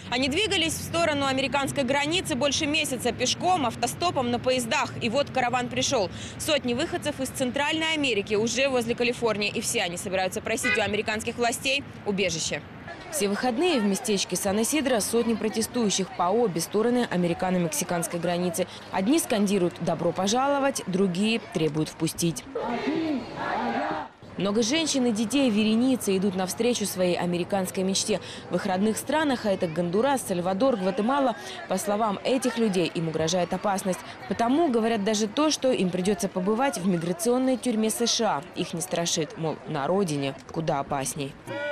Они двигались в сторону американской границы больше месяца пешком, автостопом, на поездах. И вот караван пришел. Сотни выходцев из Центральной Америки уже возле Калифорнии. И все они собираются просить у американских властей убежище. Все выходные в местечке Сан-Исидро сотни протестующих по обе стороны американо-мексиканской границы. Одни скандируют «добро пожаловать», другие требуют впустить. Много женщин и детей вереницы идут навстречу своей американской мечте. В их родных странах, а это Гондурас, Сальвадор, Гватемала, по словам этих людей, им угрожает опасность. Потому говорят даже то, что им придется побывать в миграционной тюрьме США. Их не страшит, мол, на родине куда опасней.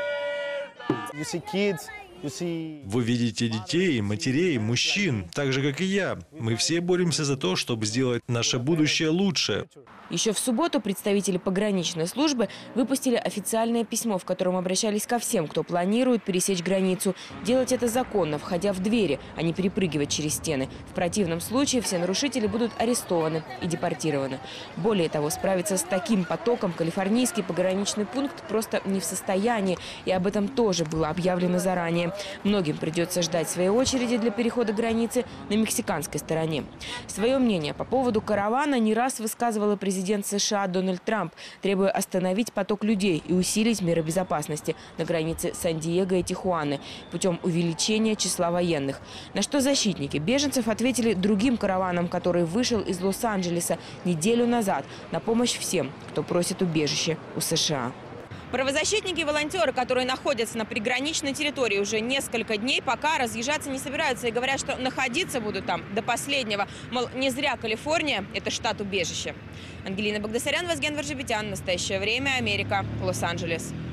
Вы видите детей, матерей, мужчин, так же, как и я. Мы все боремся за то, чтобы сделать наше будущее лучше. Еще в субботу представители пограничной службы выпустили официальное письмо, в котором обращались ко всем, кто планирует пересечь границу. Делать это законно, входя в двери, а не перепрыгивать через стены. В противном случае все нарушители будут арестованы и депортированы. Более того, справиться с таким потоком калифорнийский пограничный пункт просто не в состоянии. И об этом тоже было объявлено заранее. Многим придется ждать своей очереди для перехода границы на мексиканской стороне. Свое мнение по поводу каравана не раз высказывала президент США Дональд Трамп, требуя остановить поток людей и усилить меры безопасности на границе Сан-Диего и Тихуаны путем увеличения числа военных. На что защитники беженцев ответили другим караваном, который вышел из Лос-Анджелеса неделю назад на помощь всем, кто просит убежище у США. Правозащитники и волонтеры, которые находятся на приграничной территории уже несколько дней, пока разъезжаться не собираются и говорят, что находиться будут там до последнего. Мол, не зря Калифорния – это штат убежища. Ангелина Багдасарян, Вазген Варжибетян. Настоящее время. Америка. Лос-Анджелес.